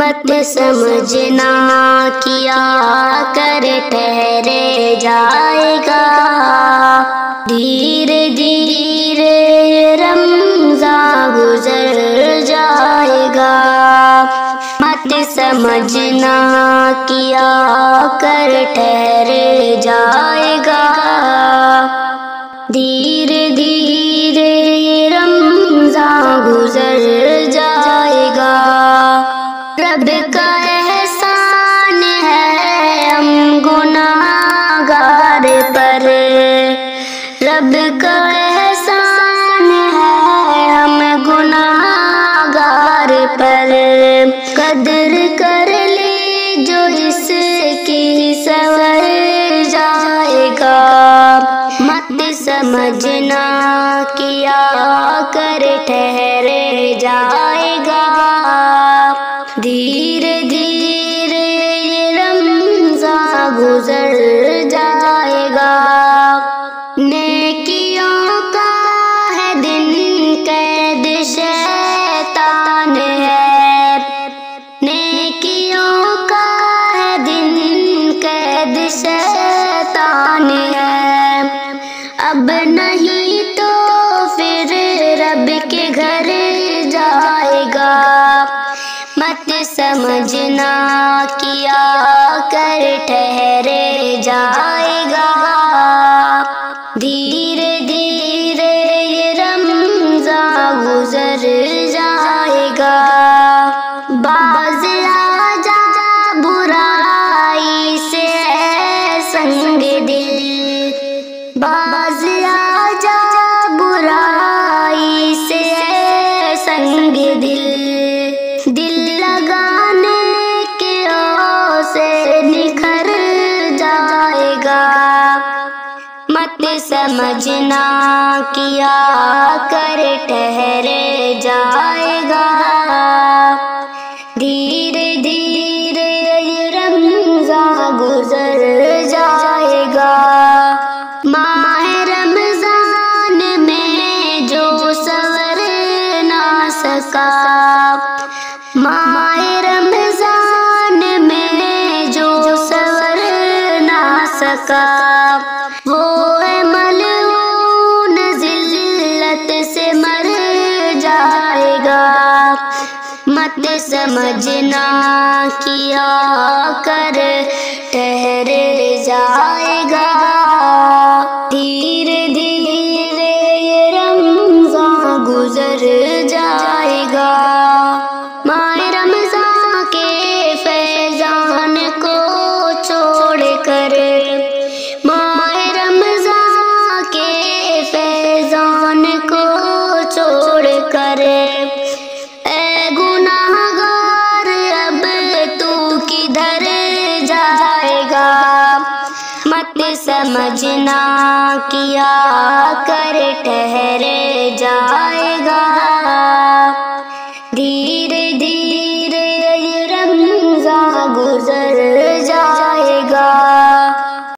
مت سمجھنا کیا کر ٹھہرے جائے گا، دھیرے دھیرے رمضان گزر جائے گا۔ مت سمجھنا کیا کر ٹھہرے جائے گا، دھیرے دھیرے رمضان گزر جائے گا۔ رب کا احسان ہے ہم گناہگار پر، رب کا احسان ہے ہم گناہگار پر، قدر کر لے جو اس کی سنور جائے گا۔ مت سمجھنا کیا کر ٹھہرے جائے گا، دھیرے دھیرے رمضان گزر جائے گا۔ نیکیوں کا ہے دن قید شیطان ہے، نیکیوں کا ہے دن قید شیطان ہے، اب نہیں تو پھر رب کے گھر جائے گا۔ مت سمجھنا کیا کر ٹھہرے جائے گا، دھیرے دھیرے رمضان گزر جائے گا۔ باز آ جا برائی سے اے سنگ دل، باز آ جا برائی سے اے سنگ دل، دل لگانے کے او سے نکھر جائے گا۔ مت سمجھنا کیا کر ٹھہرے جائے گا، دھیرے دھیرے رمضان گزر جائے گا۔ ماہ رمضان میں جو سنور نہ سکا، ماہ رمضان میں جو سنور نہ سکا، وہ ہے ملعون ذلت سے مر جائے گا۔ مت سمجھنا کیا کر ٹھہرے جائے گا، دھیرے دھیرے رمضان گزر جائے گا۔ ماہ رمضان کے فیضان کو چھوڑ کر، ماہ رمضان کے فیضان کو چھوڑ کر، اے گناہگار اب تو کدھر جائے گا۔ مت سمجھنا کیا کر ٹھہرے جائے گا،